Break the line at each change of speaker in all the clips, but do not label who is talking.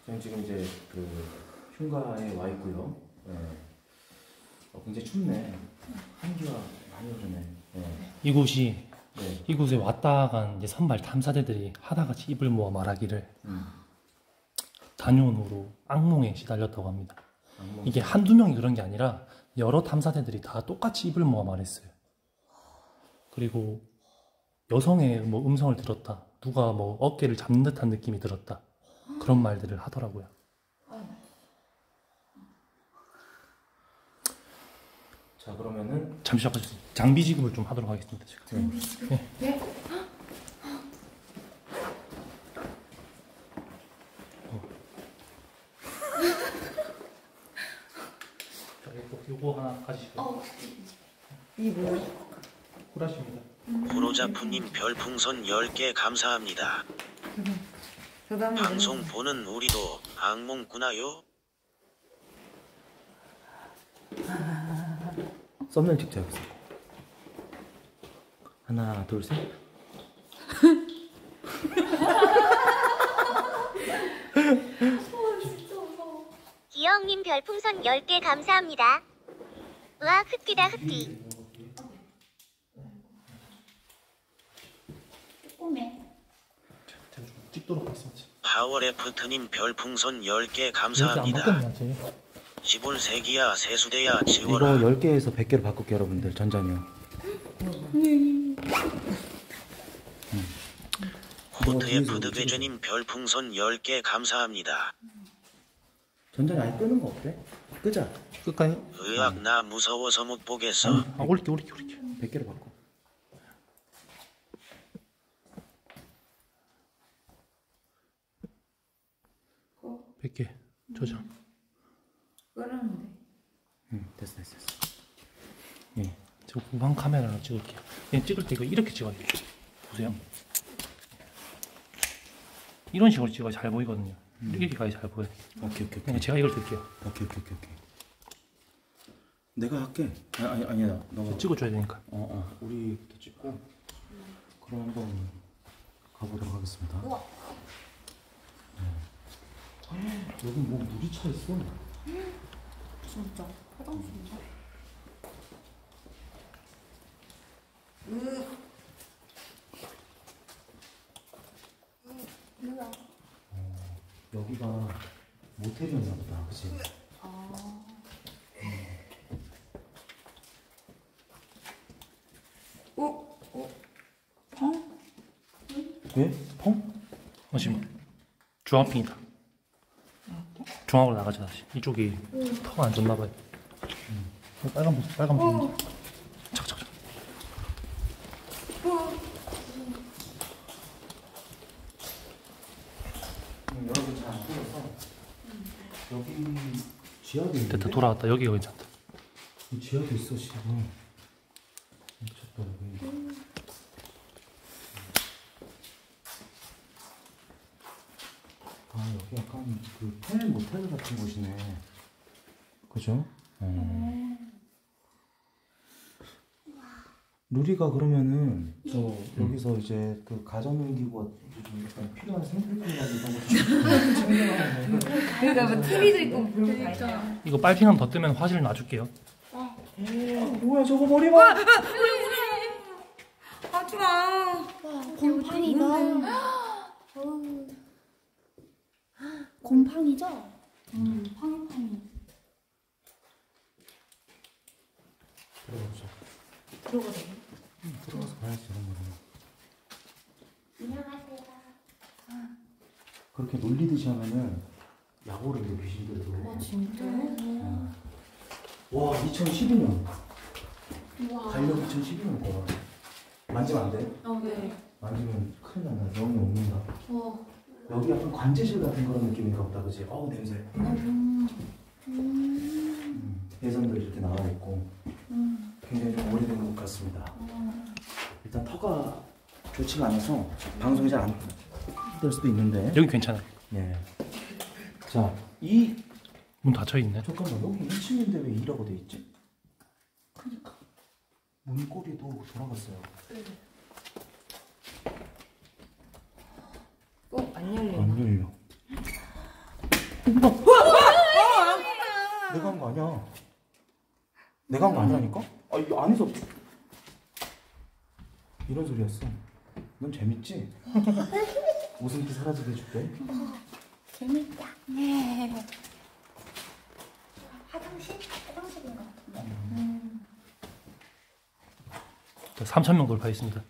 저는 지금 이제 그 휴가에 와 있고요. 네. 굉장히 춥네. 한기가 많이 오르네. 네.
이곳이
네.
이곳에 왔다간 이제 선발 탐사대들이 하다같이 입을 모아 말하기를 다녀온 후로 악몽에 시달렸다고 합니다.
악몽.
이게 한두 명이 그런 게 아니라 여러 탐사대들이 다 똑같이 입을 모아 말했어요. 그리고 여성의 뭐 음성을 들었다, 누가 뭐 어깨를 잡는 듯한 느낌이 들었다, 그런 말들을 하더라고요.
자, 그러면은
잠시 잠깐 장비 지급을 좀 하도록 하겠습니다. 제가.
장비 지급?
네.
네?
자, 요거 하나 가지시고.
이게 뭐야?
후라시입니다.
프로자프님 별풍선 10개 감사합니다.
저도 한번
방송 보는 우리도 악몽 꾸나요?
썸네일 찍자 여기서. 하나, 둘, 셋.
기영님 별풍선 10개 감사합니다. 으아 흑귀다 흑귀.
제가 좀 찍도록 하겠습니다.
파워레프트님 별풍선 10개
이렇게 안
감사합니다.
바꿨냐, 제가?
13세기야 세수대야
이거
지워라.
10개에서 100개로 바꿀게요 여러분들. 전자녀.
호트의 푸드괴주님 별풍선 10개 감사합니다.
전자녀 아예 끄는 거 어때? 끄자.
끌까요?
으악 나 무서워서 못 보겠어.
아, 올게.
100개로 바꿔.
어?
100개 저장.
끄라는데.
됐어.
예. 저 후방 카메라로 찍을게요. 그냥 찍을 때 이거 이렇게 찍어야 돼요. 보세요. 이런 식으로 찍어야 잘 보이거든요. 이렇게 가야 잘 보여요.
오케이.
그냥 제가 이걸 들게요.
오케이. 내가 할게. 아니야. 너가
찍어줘야 되니까.
우리부터 찍고. 그럼 한번 가보도록 하겠습니다. 여기 뭐 물이 차 있어.
진짜 화장실인가?
여기가 모텔이었나 보다, 그치? 왜? 펑?
지금 중앙핀이다. 중앙으로 나가자 다시. 이쪽이 터가 안 좋나봐요. 빨간 불. 잠깐.
여러분 잘 안 보여서 여기 지하도 있는데?
됐다, 돌아왔다. 여기가 괜찮다.
이 지하도 있어 지금. 미쳤다 여기. 여기 약간 그 펜 모텔 같은 곳이네. 그죠? 루리가 그러면은 저 여기서 이제 그 가전용기구가 좀 약간 필요한 생필품이나 이런 거좀 챙겨가면
그러니까 뭐 TV도 있고 그런 거 있잖아.
이거 빨핑 더 뜨면 화질 놔줄게요.
뭐야 저거 머리 봐!
하지마.
곰팡이가. 곰팡이죠? 팡팡이.
들어가보자.
들어가자.
들어가서 봐야지 이런 거는.
안녕하세요.
그렇게 놀리듯이 하면은 약 오른대 귀신들도.
진짜?
와 2012년.
우와.
달력 2012년 거야. 만지면 안 돼?
네.
만지면 큰일 난다. 영이 옵니다. 여기 약간 관제실 같은 그런 느낌인가 보다, 그치? 어우 냄새. 예전도 이렇게 나와 있고 굉장히 좀 오래된 것 같습니다. 일단 터가 좋지가 않아서 방송이 잘 안 될 수도 있는데.
여기 괜찮아요.
네. 자, 이
문 닫혀 있네.
잠깐만 여기 1층인데 왜 2라고 돼 있지? 그러니까 문고리도 돌아갔어요.
안 열리나?
안 열려. 내가 한 거 아니야. 내가 한 거 아니라니까? 아, 이 안에서 이런 소리였어. 넌 재밌지? 웃음기 사라지게 해줄게.
재밌다. 네. 화장실인 것 같은데.
3,000명 돌파했습니다.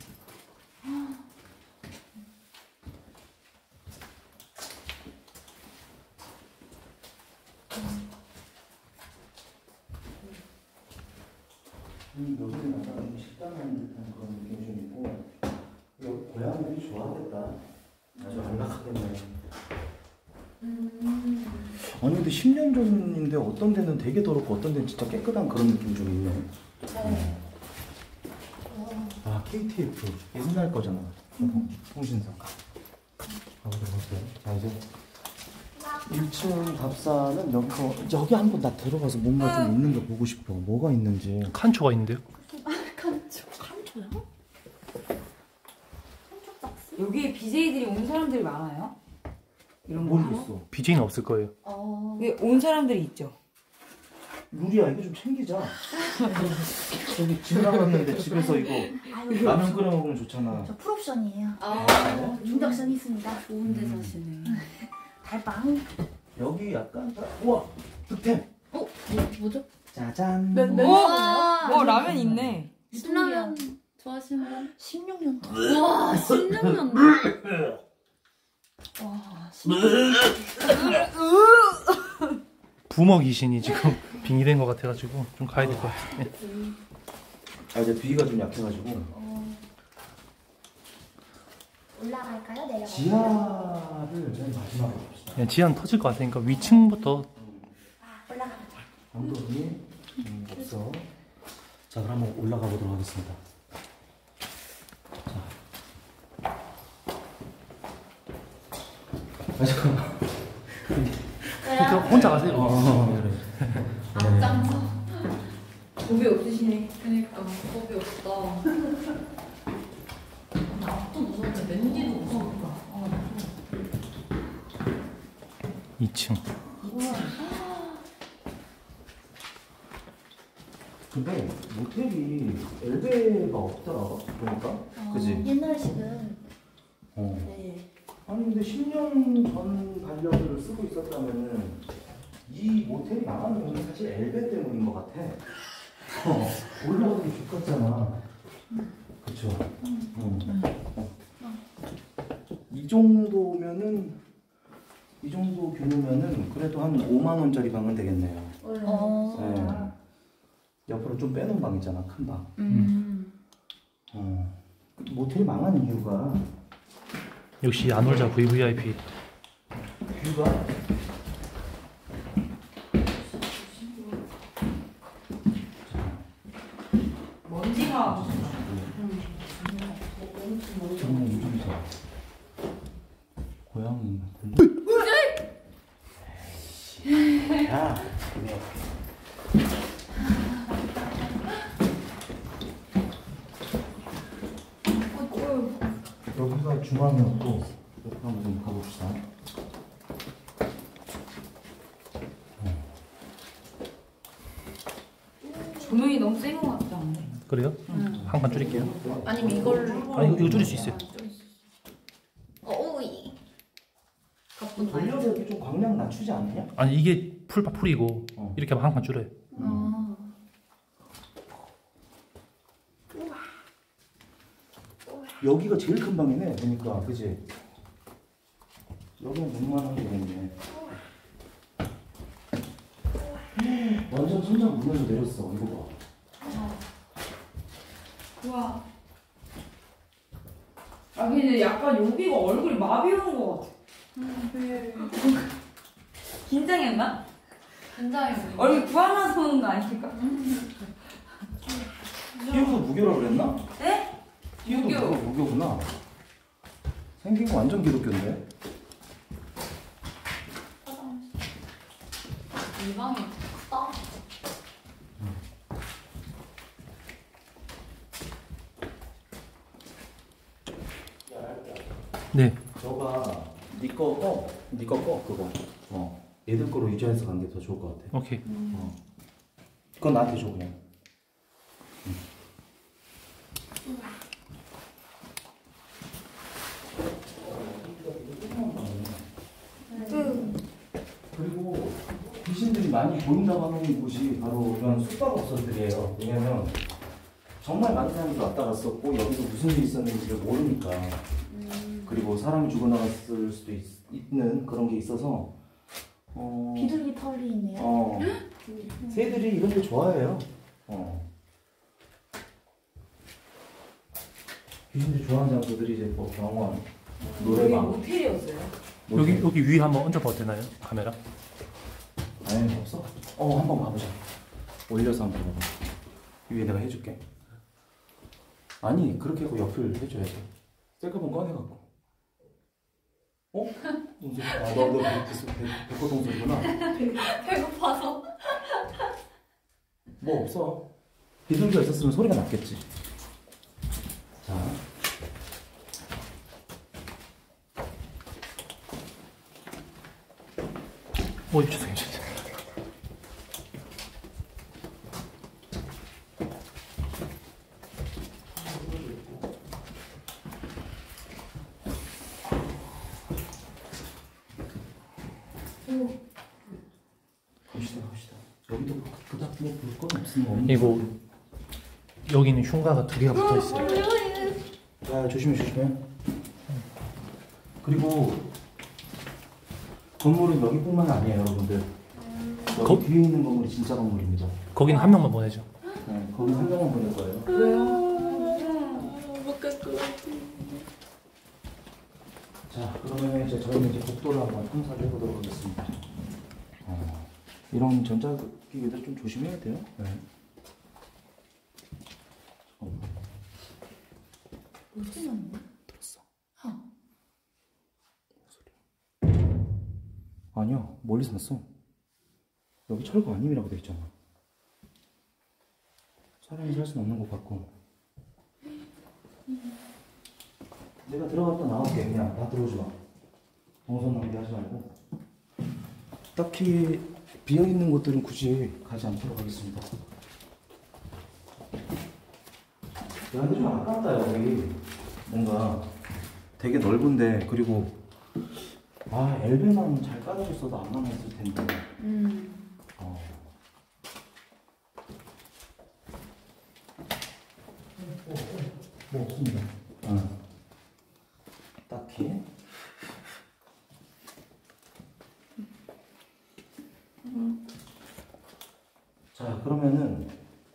여기는 약간 식당하는 듯한 그런 느낌이 좀 있고, 여기 고양이들이 좋아하겠다. 아주 안락하겠네. 아니 근데 10년 전인데 어떤 데는 되게 더럽고 어떤 데는 진짜 깨끗한 그런 느낌이 좀 있네. 아, KTF 옛날 거잖아. 통신사. 가보세요. 자, 이제 1층 답사는 여기 한번 나 들어가서 뭔가 좀 있는 거 보고 싶어. 뭐가 있는지.
칸초가 있는데요.
칸초요? 여기에 BJ들이 온 사람들이 많아요? 이런 거.
모르겠어.
BJ는 없을 거예요.
여기 온 사람들이 있죠?
루리야, 이거 좀 챙기자. 여기 집 나갔는데 집에서 이거 라면 끓여 먹으면 좋잖아.
저 풀옵션이에요.
아,
인덕션이 있습니다.
좋은 데 사시네.
달빵.
여기 약간 우와, 득템.
뭐죠?
짜잔.
라면 있네.
신라면
좋아하시는 분?
16년.
와, 16년. 와, 16년.
부먹 귀신이 지금 빙의된 것 같아가지고 좀 가야 될 것 같아요.
아, 이제 비위가 좀 약해가지고.
올라갈까요? 내려갈까요?
지하를 맨 마지막에 봅시다.
그냥 지하는 터질 것 같으니까 위층부터.
올라가보자.
방법이 없어. 자, 그럼 한번 올라가 보도록 하겠습니다. 자. 아, 잠깐만.
혼자 가세요.
그래.
앞장서.
겁이 없으시네.
그니까, 겁이 없다. 나 앞도 무서운데 맨 뒤도 무서울까?
2층.
근데 모텔이 엘베가 없더라. 보니까. 그지?
옛날식은
네. 아니 근데 10년 전 달력을 쓰고 있었다면은 이 모텔이 망한 이유는 사실 엘베 때문인 것 같아. 올라가기 좋겠잖아. 그쵸? 이 정도면은 이 정도 규모면은 그래도 한 5만 원짜리 방은 되겠네요. 네. 옆으로 좀 빼놓은 방 있잖아, 큰 방. 모텔이 망한 이유가
역시 안월자 VVIP.
뷰가
먼지가.
정말 요즘이죠. 고양이. 야, 그래. 여기가 중앙이었고 옆에 한번 가봅시다.
조명이 너무 센 것 같지 않네.
그래요? 한 칸 줄일게요.
아니면 이걸로.
아니 이거 줄일 수 있어요.
오이. 가쁜
돌려서 이렇게 좀 광량 낮추지 않느냐?
아니 이게 풀이고 이렇게 하면 한 칸 줄여요.
여기가 제일 큰 방이네, 보니까, 그지? 여기는 6만 원 되겠네. 완전 천장 무너져 내렸어, 이거 봐.
우와. 아 근데 약간 여기가 얼굴이 마비 오는 것 같아. 긴장했나?
굉장히
얼굴 부하나서 오는 거 아닐까?
희우도 무교라 그랬나?
네?
희우도 무교구나. 생긴 거 완전 기독교인데?
이 방이 크다.
네.
너가 네 거 꺼, 그거. 얘들 거로 유지해서 가는 게 더 좋을 것 같아.
오케이.
그건 나한테 줘 그냥. 그리고 귀신들이 많이 보인다고 하는 곳이 바로 이런 숙박업소들이에요. 왜냐면 정말 많은 사람들이 왔다 갔었고 여기서 무슨 일이 있었는지를 모르니까. 그리고 사람이 죽어나갔을 수도 있는 그런 게 있어서
비둘기 털이 있네요.
새들이 이런 데 좋아해요. 귀신들이 좋아하는 장소들이 이제 뭐 병원,
여기
노래방.
모텔이었어요.
여기 위에 한번 얹어봐도 되나요? 카메라?
아니 없어? 한번 봐보자. 올려서 한번 봐봐. 위에 내가 해줄게. 아니 그렇게 하고 옆을 해줘야지. 셀카봉 꺼내갖고. 무슨 소리? 너 백호동 소리구나.
배고파서.
뭐 없어. 비둘기가 있었으면 소리가 났겠지. 자.
죄송해요.
갑시다. 여기도 그닥 뭐볼건 없으면 없는.
이거 여기는 흉가가 2개가 붙어 있어요.
자, 조심해. 그리고 건물은 여기뿐만 아니에요, 여러분들. 여기 뒤에 있는 건물이 진짜 건물입니다.
거기는 한 명만 보내죠.
네, 거기 한 명만 보낼 거예요.
왜요?
자, 그러면 이제 저희는 복도를 한번 탐사를 해보도록 하겠습니다. 이런 전자기기들 좀 조심해야 돼요. 네.
무슨 놈?
들었어. 소리. 아니야, 멀리서 났어. 여기 철거 아님이라고 돼 있잖아. 사람이 살 수는 없는 것 같고. 내가 들어갔다 나올게. 그냥 다 들어오지 마. 동선 낭비하지 말고. 딱히 비어있는 곳들은 굳이 가지 않도록 하겠습니다. 야, 근데 좀 아깝다, 여기. 뭔가 되게 넓은데, 그리고 엘베만 잘 깔아줬어도 안 망했을 텐데. 뭐 없습니다. 딱히. 자, 그러면은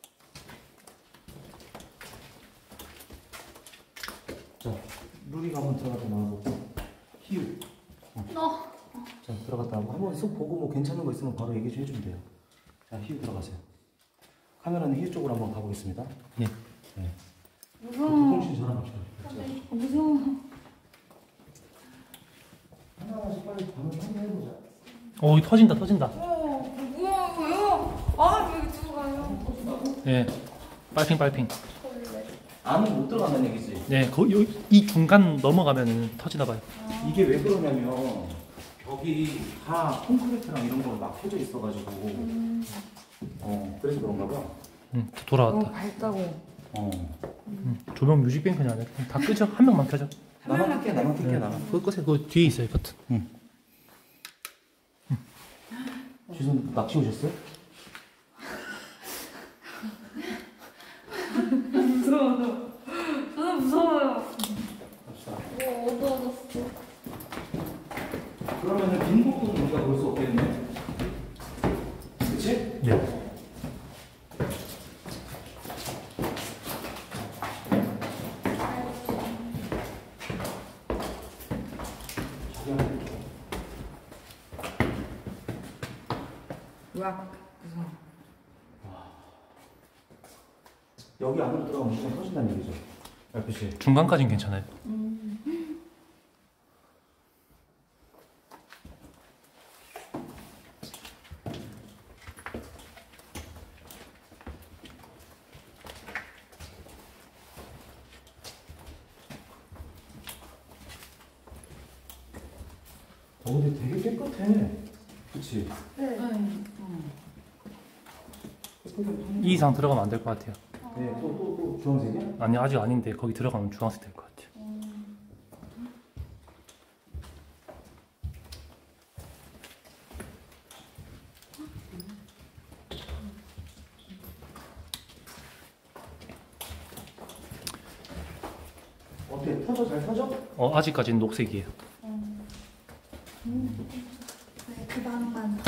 자, 루리가 한번 들어갔다 나와보고 희우. 자, 들어갔다 나오고 한번 쓱 보고 뭐 괜찮은 거 있으면 바로 얘기 좀 해주면 돼요. 자, 희우 들어가세요. 카메라는 희우 쪽으로 한번 가보겠습니다.
예.
네.
무서워.
동신 전화 갑시다.
무서워.
하나씩 빨리 바로 확인해보자.
이거 터진다.
뭐야, 왜요? 왜 두고 가요?
예. 빨핑.
안은 못 들어간다는 얘기지.
네, 이 중간 넘어가면 터지나 봐요.
이게 왜 그러냐면 벽이 다 콘크리트랑 이런 거 막 펴져 있어가지고 그래서 그런가 봐.
돌아왔다.
밝다고.
조명 뮤직뱅크는 안 해. 다 끄죠. 한 명만 켜죠.
나만 켤게.
그거 끄세요. 그거 뒤에 있어요, 버튼.
지금 낚시 오셨어요?
무서워요. 저는 무서워요.
갑시다.
어두워졌어.
그러면은 빈복도는 우리가 볼 수 없겠네. 그치?
네.
으악, 무서워.
여기 안으로 들어가면 무조건 터진다는 얘기죠. 그치?
중간까지는 괜찮아요.
근데 되게 깨끗해. 그치?
네.
이 이상 들어가면 안 될 것 같아요.
네, 또 주황색이야?
아니 아직 아닌데 거기 들어가면 주황색 될 것 같아요.
어때? 터져? 잘 터져?
아직까지는 녹색이에요.
네, 그 방만.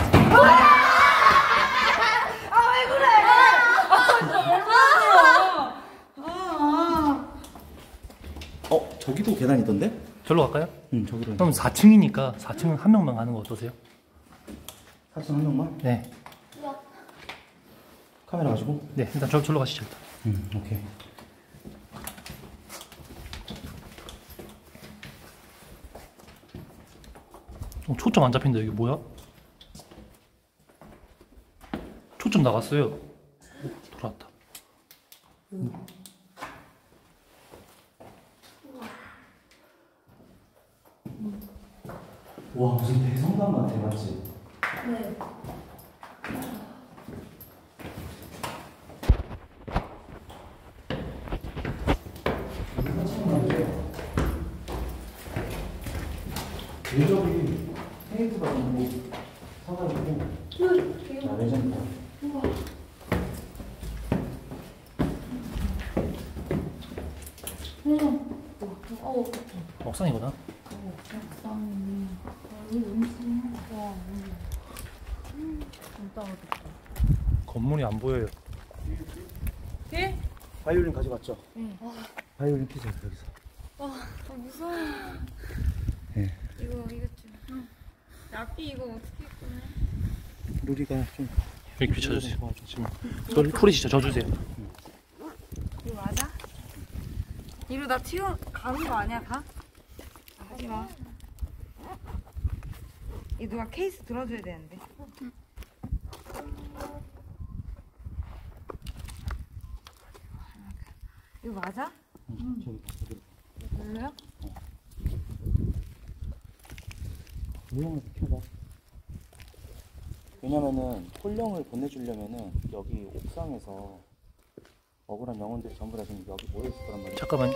저기도 계단 있던데?
절로 갈까요?
응, 저기로.
그럼 4층이니까 4층은 한 명만 가는 거 어떠세요?
사진 한 명만?
네.
카메라 가지고?
네, 일단 절로 가시죠. 일단.
응, 오케이.
초점 안 잡힌다. 이게 뭐야? 초점 나갔어요. 돌아왔다.
와, 무슨 대성당 같아, 맞지?
네.
예적이 테이프가 너무 사가지고. 야, 레전드다.
옥상이구나. 건물이 안 보여요.
예?
바이올린 가져갔죠? 응. 바이올린 피자 여기서.
무서워.
네.
이거 좀. 나비 이거 어떻게 꺼내?
루리가 좀
여기 비춰주세요. 지금 소리 진짜 져주세요.
이거 맞아? 이로 나 튀어 가는 거 아니야 다? 하지 마. 이 누가 케이스 들어줘야 되는데. 이거 맞아?
저기.
별로야?
조용히 켜봐. 왜냐면은 홀령을 보내주려면은 여기 옥상에서 억울한 영혼들이 전부 다 지금 여기 모여 있을 거란 말이야.
잠깐만.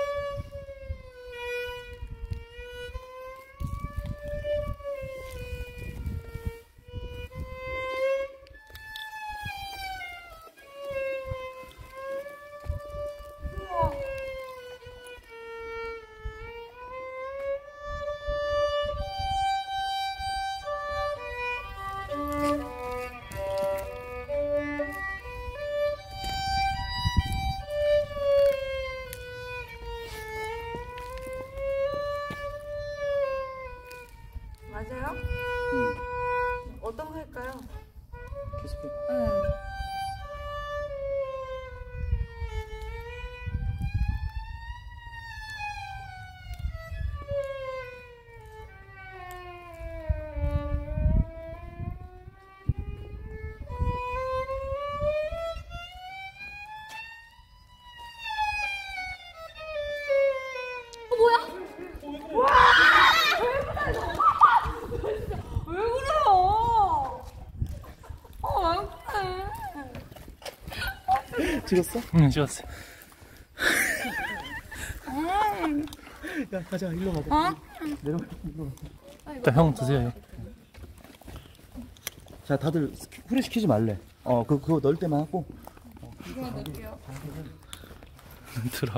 맞아요?
응.
어떤 거 할까요?
키스피.
응. 왜 그래요? 왜 그래?
찍었어?
응, 찍었어요.
야, 가자. 일로 가자. 내려가. 일로 가.
일단 형 드세요.
자, 다들 후레쉬 키지 말래. 그거 넣을 때만 하고.
이거 넣을게요.
드라고.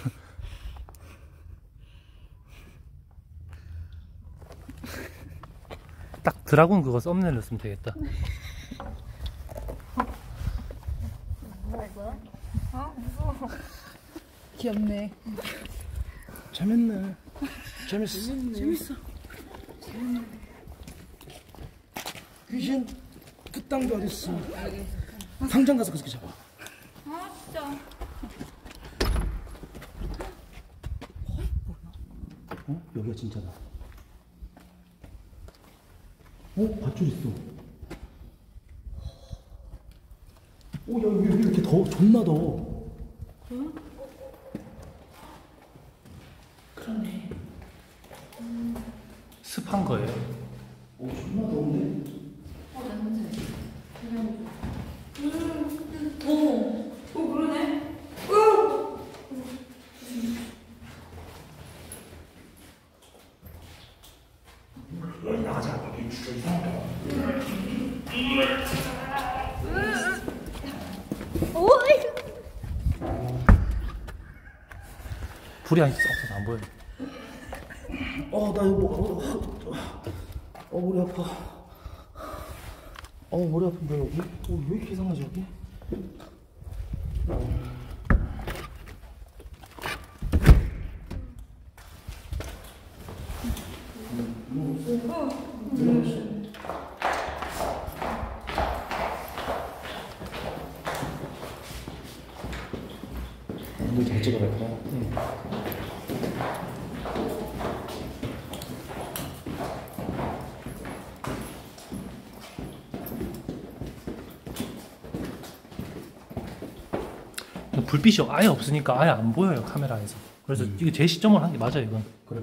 딱 드라군 그거 썸네일로 쓰면 되겠다.
귀엽네.
재밌네. 재밌어. 귀신 그딴 게 어딨어. 당장 가서 그 새끼 잡아.
아 진짜.
여기가 진짜다. 밧줄 있어. 야, 여기 이렇게 존나 더워.
응? 그러네.
습한 거예요.
존나 더운데? 나가자. 여기 진짜 이상하다.
불이 안 없어서 안 보여요.
나 이거 머리 아파. 머리 아픈데 여기? 왜 이렇게 이상하지 여기? 오늘 잘 찍어갈까요?
불빛이 아예 없으니까 아예 안 보여요 카메라에서. 그래서 이거 제 시점을 한 게 맞아요 이건.
그래.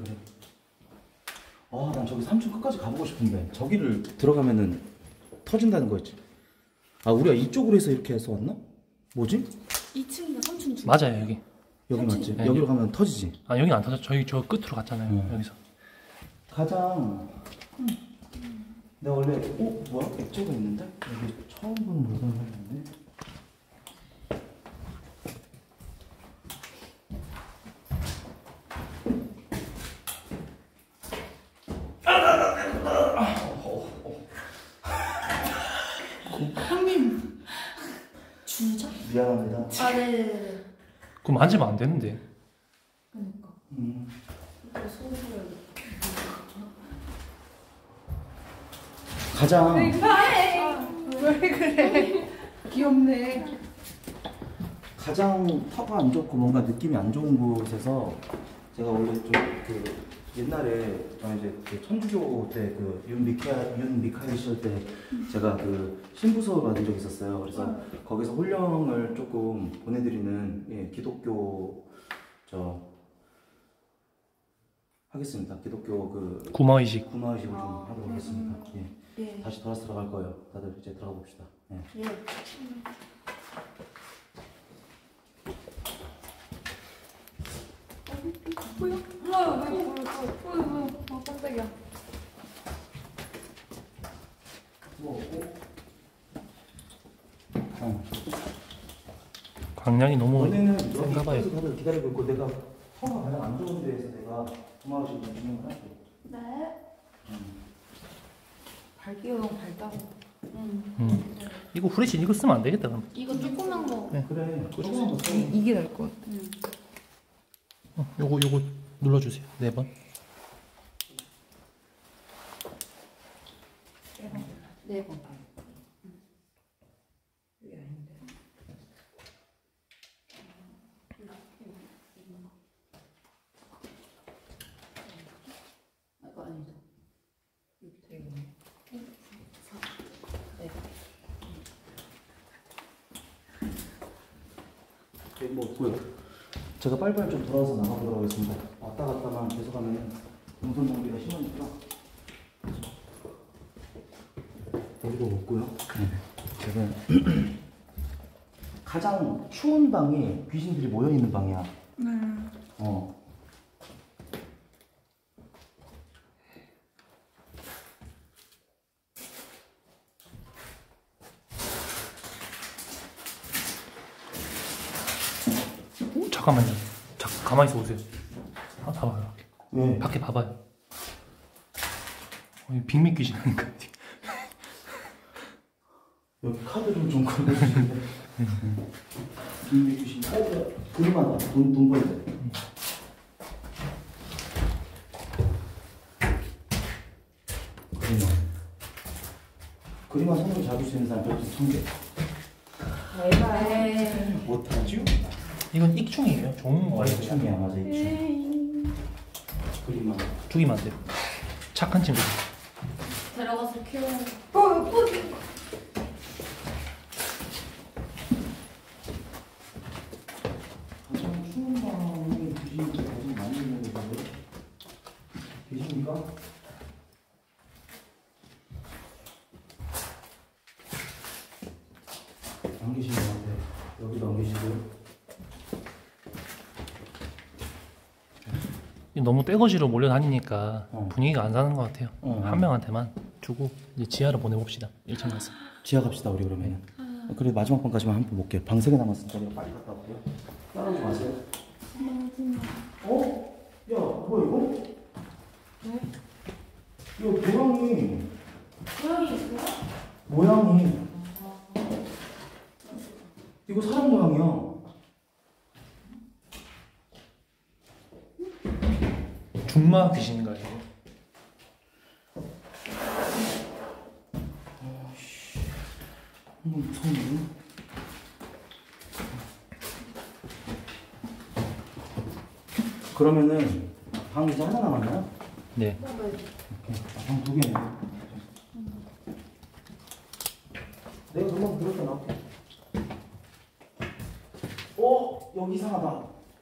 난 저기 3층 끝까지 가보고 싶은데 저기를 들어가면은 터진다는 거였지. 우리가 이쪽으로 해서 이렇게 해서 왔나? 뭐지?
2층이나 3층 중.
맞아요 여기.
여기 맞지?
네.
여기로 가면 터지지.
여긴 안 터져. 저희 저 끝으로 갔잖아요. 여기서.
가장 내가 원래 뭐야? 액자가 있는데? 여기 처음 보는 물건을 했는데
형님 주죠?
미안합니다.
네네네.
그거 만지면 안 되는데.
그러니까.
가장
왜 그래? 귀엽네.
가장 터가 안 좋고 뭔가 느낌이 안 좋은 곳에서 제가 원래 좀 옛날에 저는 이제 그 천주교 때 그 윤미카엘 씨할 때 제가 그 신부서를 받은 적이 있었어요. 그래서 거기서 혼령을 조금 보내드리는 기독교 하겠습니다. 기독교
구마의식.
구마의식을 좀 하도록 하겠습니다.
예.
다시 돌아서 들어갈 거예요. 다들 이제 들어가 봅시다.
예.
뭐야? 깜짝이야.
광량이 너무
원래는
센가 봐요.
여기까지 다들 기다리고 있고 내가 터가 가장 안 좋은 데에서 내가 구마의식을 진행을 할게.
네.
발기가 너무 밝다고.
이거 후레쉬 이거 쓰면 안 되겠다 그럼.
이거 조그만 거.
그래. 조금만 더 써.
이게 나을 것 같아.
요거 눌러주세요. 4번.
네 번.
이게 아닌데.
이거 아니다.
되게
뭐 없고요. 제가 빨리빨리 좀 돌아와서 나가보도록 하겠습니다. 왔다 갔다만 계속 하면 동선 낭비가 심하니까. 여기도 없고요. 제가 가장 추운 방이 귀신들이 모여 있는 방이야.
잠깐만요. 가만히 있어 보세요. 봐봐요.
왜?
밖에 봐봐요. 빅미 귀신 하니까.
여기 카드를 좀 걸어주시는데. 빅미 귀신. 그림하다. 돈 벌 때. 그림만 손으로 잡을 수 있는 사람 별수 1000개.
에바에.
못하죠?
이건 익충이에요. 좋은 거예요.
익충이야, 맞아, 익충. 그림만.
죽이면 안 돼요. 착한 친구.
데려가서 키워.
가장 추운 방에 귀신이 가장 많이 있는 곳인데 계십니까? 안 계신 것 같아요. 여기도 안 계시고요.
너무 떼거지로 몰려다니니까
어.
분위기가 안 사는 것 같아요.
어.
한 명한테만 주고 이제 지하로 보내봅시다. 1층 가서.
지하 갑시다 우리 그러면. 그래 마지막 방까지만 한 번 볼게요. 방 3개 남았으니까 내가 빨리 갔다 올게요. 따라오지 마세요. 어? 야 뭐야 이거?
왜?
이거 모양이
고양이 있어요?
모양이 이거 사람 모양이야.
중마 귀신인가요? 이거?
무서운데? 그러면은 방 이제 하나 남았나요?
네.
방 2개네. 내가 금방 들었다 나올게. 여기 이상하다.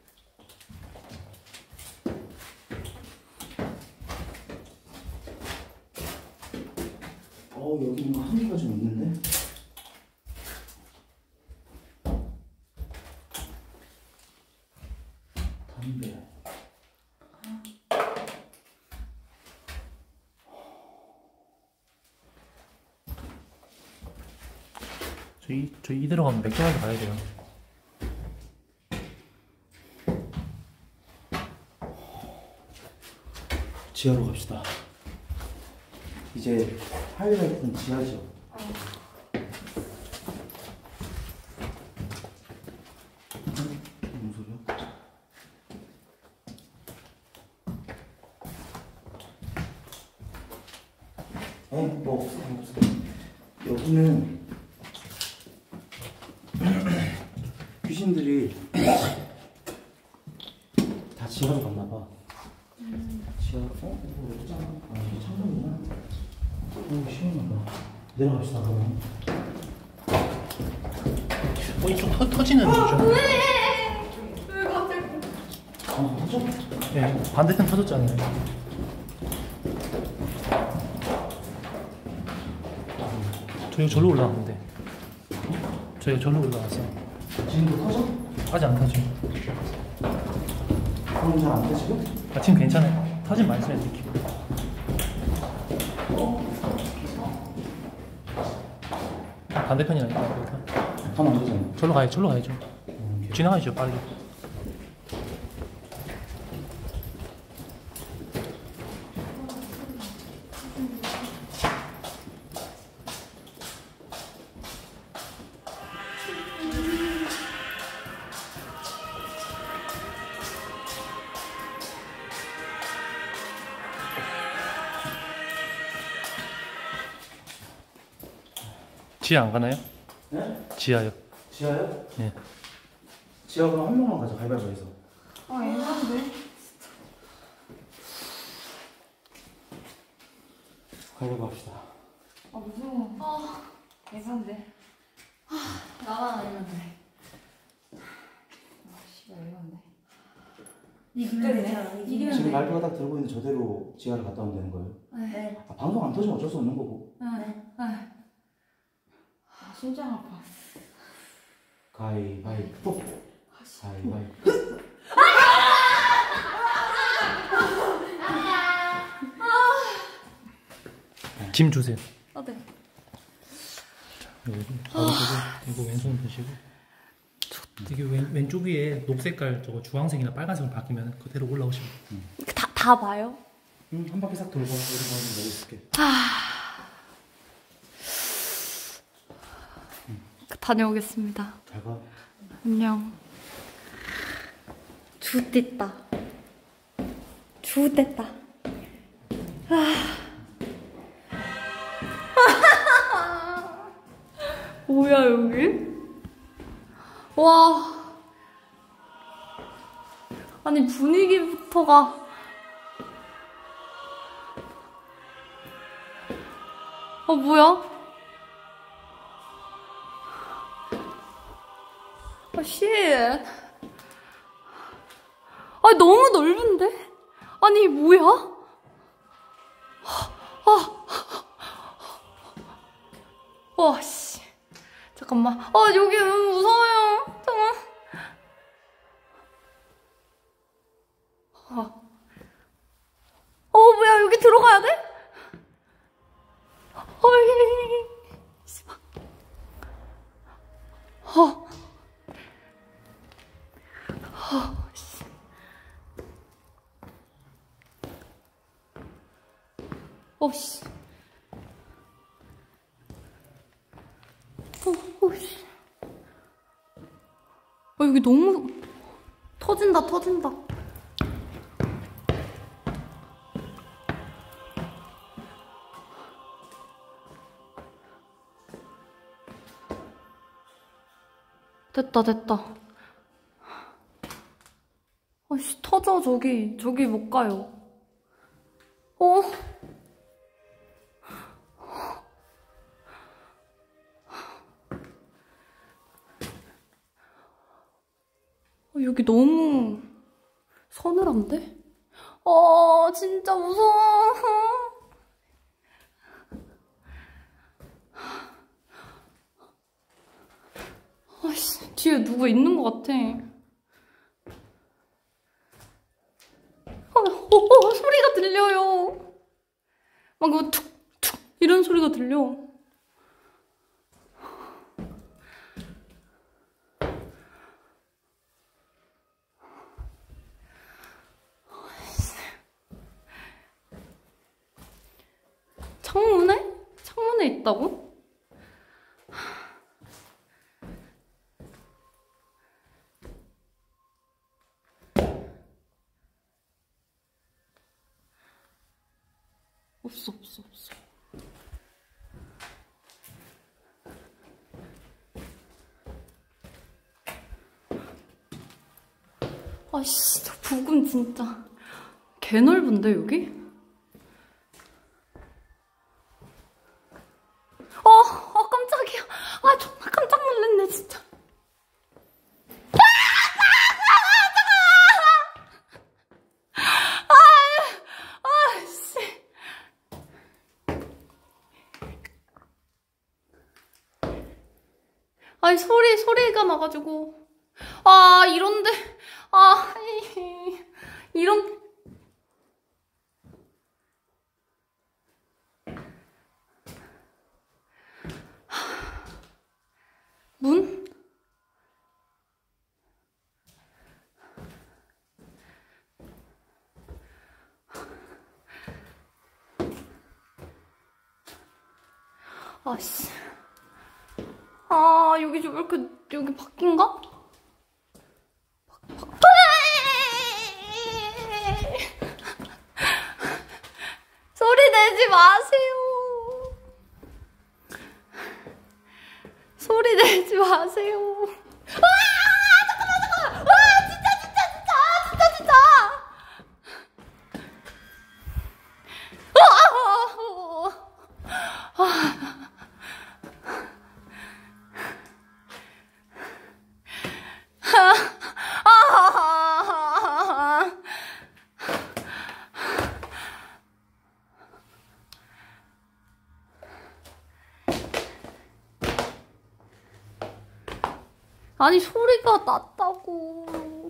여기 뭔가 한계가 좀 있는데? 담배.
저희 이대로 가면 맥도날드 가야 돼요.
지하로 갑시다. 이제 하이라이트는 지하죠. 무슨 소리야? 뭐 없어. 여기는 귀신들이 다 지하로 갔나봐. 지하로, 이거 없잖아. 이게 창문이야. 시원하다. 내려갑시다, 그러면.
이쪽 터지는 좀.
왜 갑자기?
터져?
네, 반대편 터졌잖아요. 저희가 절로 올라갔는데. 저희가 절로 올라가서.
지금도 터져?
아직 안 터져.
그럼 잘 안 터지고?
지금 괜찮아요. 터진 말씀해 드릴게요. 반대편이라니까.
하면 안 되잖아.
절로 가야죠. 지나가야죠, 빨리. 지하 안 가나요?
네?
지하요.
지하요?
네.
지하 그럼 한 명만 가자, 가위바위보해서.
애한데?
가위바위보 합시다.
무서워. 애한데.
나만 아니면 돼.
씨발 애한데.
이기면
지금
돼.
말투가 딱 들고 있는데 저대로 지하를 갔다 오면 되는 거예요?
네.
방송 안 터지면 어쩔 수 없는 거고.
심장 아파.
가위바위보. 가위바위보.
짐 주세요.
네.
이거 왼손 드시고. 이게 왼쪽 위에 녹색깔 저거 주황색이나 빨간색으로 바뀌면 그대로 올라오시면 돼요.
다 봐요?
한 바퀴 싹 돌고 우리 방송 내고 있을게.
다녀오겠습니다.
잘 가.
안녕. 주됐다. 주됐다. 뭐야 여기? 와. 아니 분위기부터가. 뭐야? 씨. 너무 넓은데? 아니, 뭐야? 와, 씨. 잠깐만. 여기 너무 무서워요. 잠깐만. 어이. 씨발. 씨. 씨. 씨. 여기 너무 터진다, 터진다. 됐다, 됐다. 아씨, 터져, 저기. 저기 못 가요. 여기 너무 서늘한데? 진짜 무서워. 아씨, 뒤에 누구 있는 것 같아. 소리가 들려요. 막 그 툭툭 이런 소리가 들려. 창문에? 창문에 있다고? 없어. 아씨, 저 부금 진짜 개 넓은데 여기? 깜짝이야. 정말 깜짝 놀랐네 진짜. 아니 소리가 나가지고 이런데 이런 문? 아씨. 여기 좀 이렇게, 여기 바뀐가? 소리 내지 마세요. 소리 내지 마세요. 잠깐만. 진짜. 아니 소리가 났다고.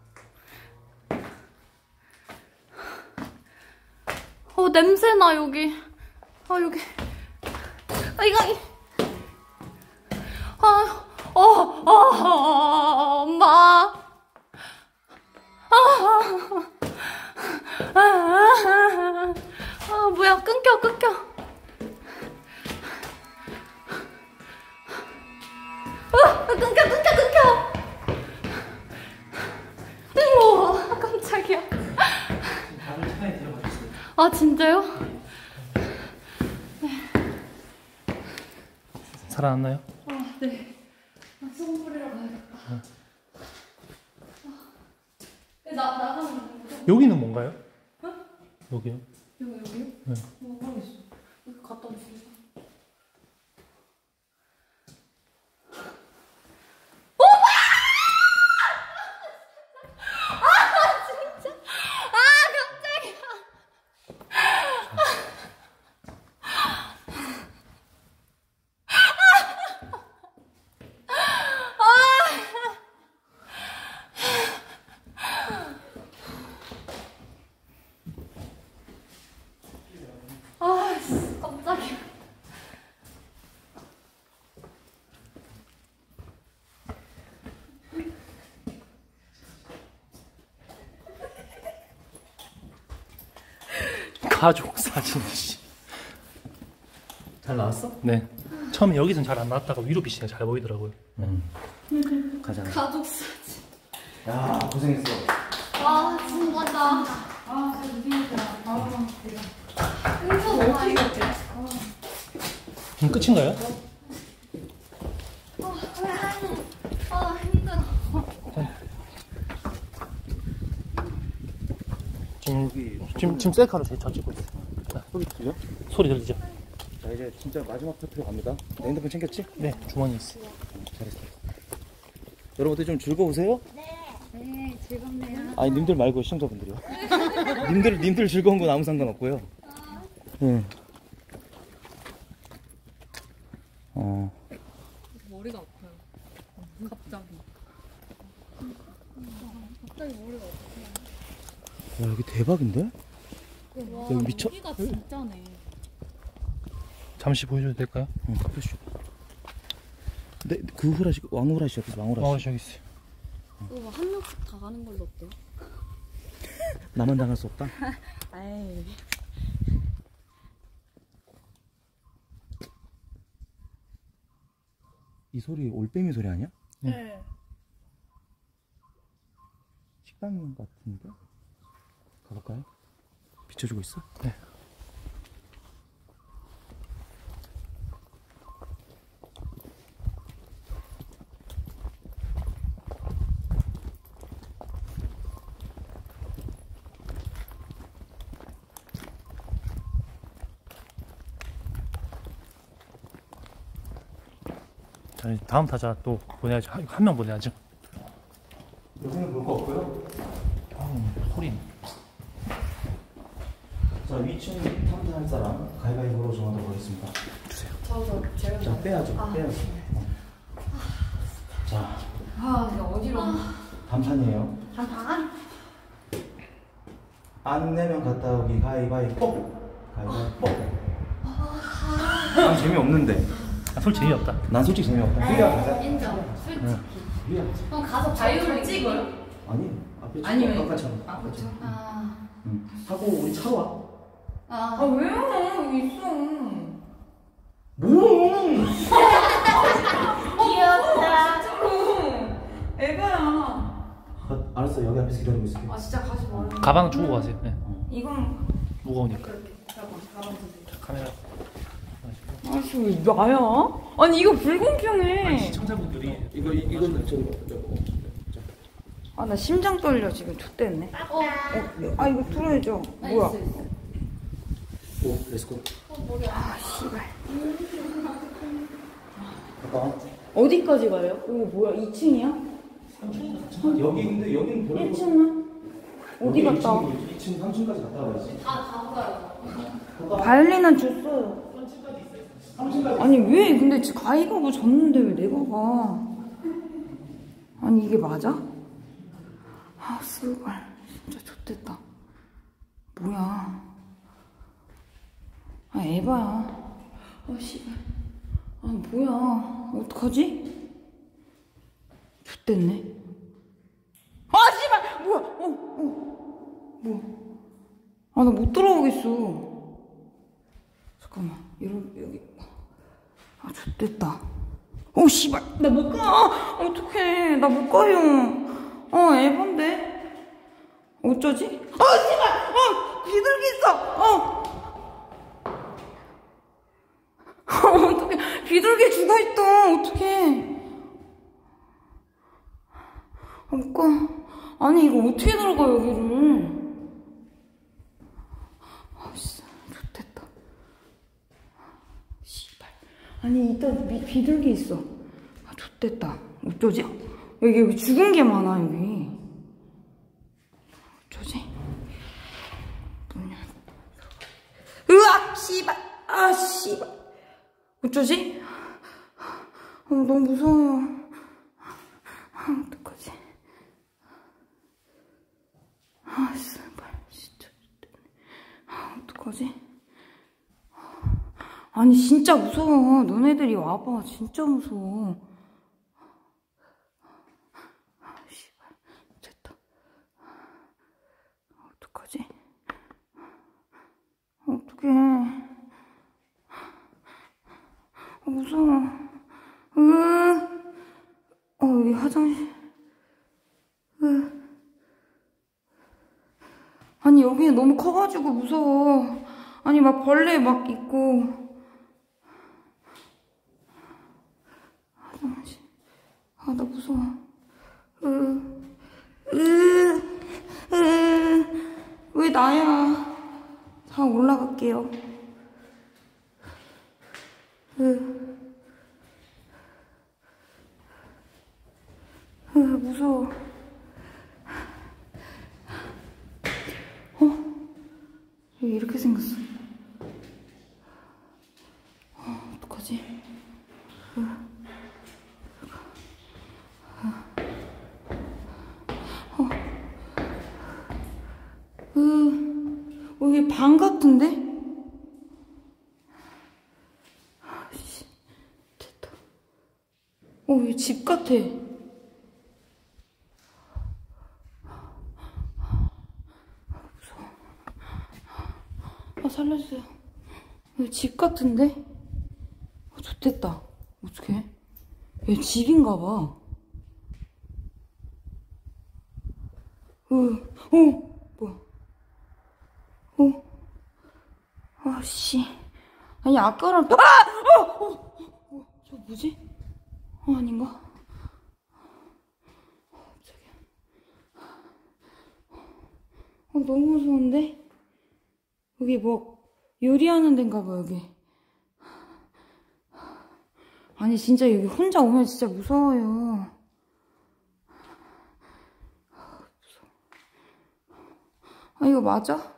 냄새나 여기. 여기. 이거. 엄마. 뭐야, 끊겨. 끊겨. 깜짝이야.
다른 차에 들어가 있어요.
진짜요?
살아났나요?
네. 선물이라 가야겠다. 나가면
여기는 뭔가요? 여기요?
여기요?
네.
모르겠어. 여기 갔다 오시죠.
가족 사진. 씨.
잘 나왔어?
네. 처음에 여기선 잘 안 나왔다가 위로 비치니까 잘 보이더라고요.
가자.
가족 사진.
야 고생했어.
아, 진짜다.
아, 진짜 고생했다. 아, 내가.
흥분 너무 많이 했지?
끝인가요?
아, 힘들어.
지금 셀카로 저 찍고 있어요.
소리 들려?
소리 들리죠?
자 이제 진짜 마지막 파트로 갑니다. 내 핸드폰 챙겼지?
네, 주머니에 있어.
잘했어. 여러분들 좀 즐거우세요?
네, 즐겁네요.
아니 님들 말고 시청자분들이요. 님들 즐거운 건 아무 상관없고요. 네.
머리가 아파요. 갑자기. 갑자기 머리가 아파요.
와 여기 대박인데?
와,
여기 미쳐-
여기가 진짜네.
잠시 보여줘도 될까요?
응, 카페쇼. 근데 그 후라시 왕후라시 옆에서 왕후라시.
저기 있어요.
이거 한 명씩 다 가는 걸로 어때요?
나만 당할 수 없다.
에이.
이 소리 올빼미 소리 아니야?
네.
식당 같은데? 가볼까요? 비춰주고 있어?
네. 자, 이제 다음 타자 또 보내야죠. 한 명 보내야죠.
여기는 볼 거 없고요.
소리.
자 위층 탐사할 사람 가위바위보로 정하도록 하겠습니다.
제가.
자 빼야죠. 빼야죠. 자
아, 근데 어지러워.
단판이에요.
단판?
안 내면 갔다 오기 가위바위보. 가위바위보. 난 재미없는데.
솔직히 재미없다.
난 솔직히 재미없다. 휘야 가자.
인정. 솔직히.
휘야.
그럼 가서 자유를 찍어요?
아니 앞에
아니,
차고
왜?
바깥차로.
아, 그쵸.
아.
응. 하고 우리 차로 와.
아,
아.
왜요? 여기 있어.
뭐?
귀엽다. 진짜로. 에바야.
알았어 여기 앞에서 기다리고 있을게.
아, 진짜 가지 말아요.
가방 주고 가세요. 네.
이건
무거우니까.
가방 주세요.
자, 카메라.
아씨, 왜 나야? 아니, 이거 불공평해.
시청자분들이
이거는 저기
아, 나 심장 떨려, 지금. X됐네. 아, 이거 틀어야죠. 뭐야?
오 렛츠고.
아, 씨발.
잠깐.
어디까지 가요? 이거 뭐야? 2층이야?
여기 근데 여기는 보내고
1층은? 어디 갔다 와?
2층 3층까지 갔다 와야지.
바이올린은 줬어요. 아니, 왜? 근데 지금 가위가고 졌는데 왜 내가 가? 아니, 이게 맞아? 아, 스발. 진짜 X됐다. 뭐야. 아, 에바야. 아, 씨발. 아, 뭐야. 어떡하지? X됐네. 아, 씨발! 뭐야! 뭐야. 아, 나 못 들어오겠어. 잠깐만. 여기. 아, X됐다. 씨발. 나 못 가. 어떡해. 나 못 가요. 에반데. 어쩌지? 씨발! 비둘기 있어! 어떡해. 비둘기 죽어있다. 어떡해. 못 가. 아니, 이거 어떻게 들어가, 여기를. 씨, 좋됐다. 씨발. 아니, 이따 비둘기 있어. 아, 좋됐다. 어쩌지? 여기 죽은 게 많아, 여기. 어쩌지? 문 열고. 으악! 씨발! 아, 씨발! 어쩌지? 너무 무서워요. 어떡하지? 아, 씨발, 진짜. 어떡하지? 아니, 진짜 무서워. 너네들이 와봐. 진짜 무서워. 씨발, 됐다. 어떡하지? 어떡해. 무서워. 여기 화장실. 아니, 여기는 너무 커가지고 무서워. 아니, 막 벌레 막 있고. 화장실. 나 무서워. 왜 나야? 다 올라갈게요. 무서워. 여기 이렇게 생겼어. 어떡하지? 여기 방 같은데? 됐다. 여기 집 같아. 살려주세요. 여기 집 같은데? 좋됐다. 어떡해? 여기 집인가 봐. 뭐야? 씨. 아니, 아까랑 또, 저 뭐지? 아닌가? 깜짝이야. 너무 무서운데? 여기 뭐 요리하는 데인가 봐. 여기. 아니, 진짜 여기 혼자 오면 진짜 무서워요. 이거 맞아?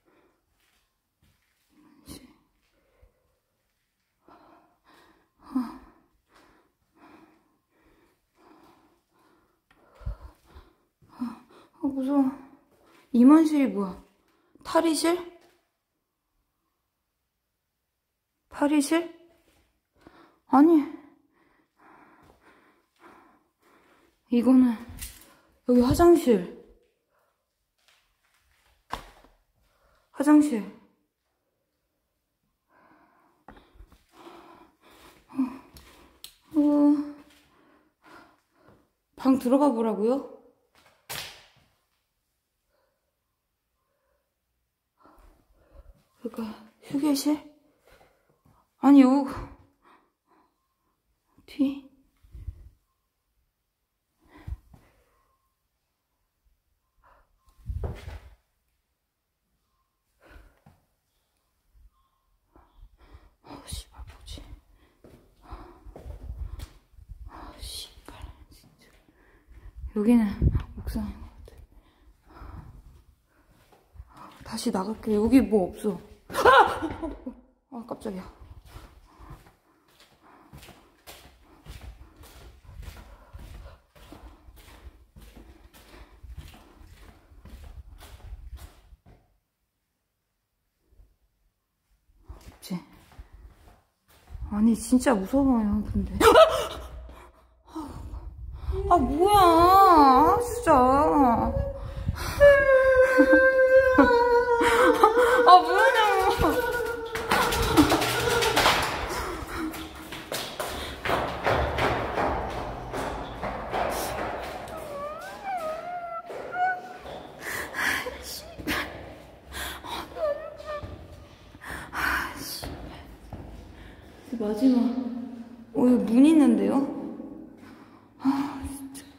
무서워. 임원실이 뭐야? 탈의실? 탈의실? 아니, 이거는 여기 화장실. 방 들어가 보라고요? 그러니까 휴게실? 아니, 여기 뒤? 씨발, 뭐지? 씨발, 진짜. 여기는 옥상인 것 같아. 다시 나갈게. 여기 뭐 없어. 깜짝이야. 없지? 아니, 진짜 무서워요, 근데. 뭐야. 진짜. 뭐냐고. 마지막. 여기 문 있는데요? 진짜.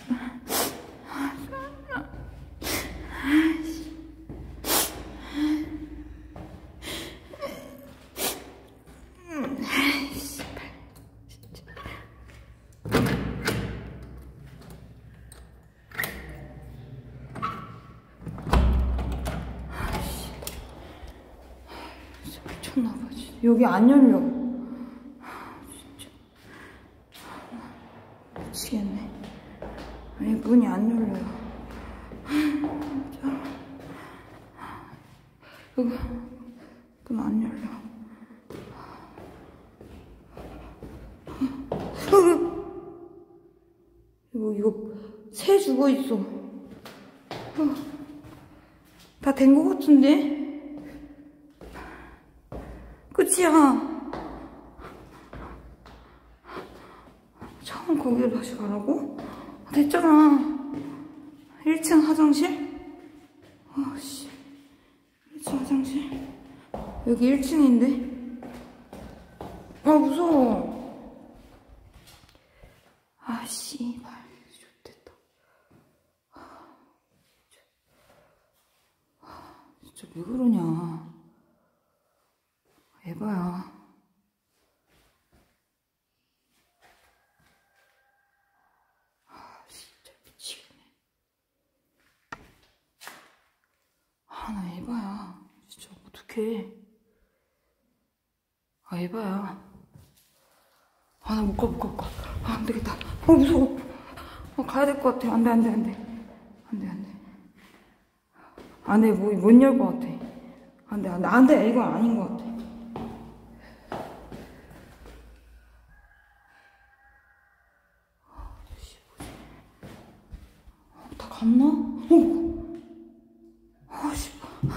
미쳤나봐. 여기 안 열려. 진짜. 미치겠네. 아니, 문이 안 열려요. 여기 문 안 열려. 이거 새 죽어 있어. 다 된 거 같은데? 끝이야. 처음 거기로 다시 가라고? 됐잖아. 1층 화장실? 아씨. 1층 화장실? 여기 1층인데? 아, 무서워. 아, 씨발. 좋됐다. 진짜 왜 그러냐. 에바야. 진짜 미치겠네. 나 에바야. 진짜 어떡해. 에바야. 나 못 가. 안 되겠다. 무서워. 가야 될 것 같아. 안 돼. 안 돼, 못 열 것 같아. 안 돼. 이건 아닌 것 같아. 다 갔나? 씨.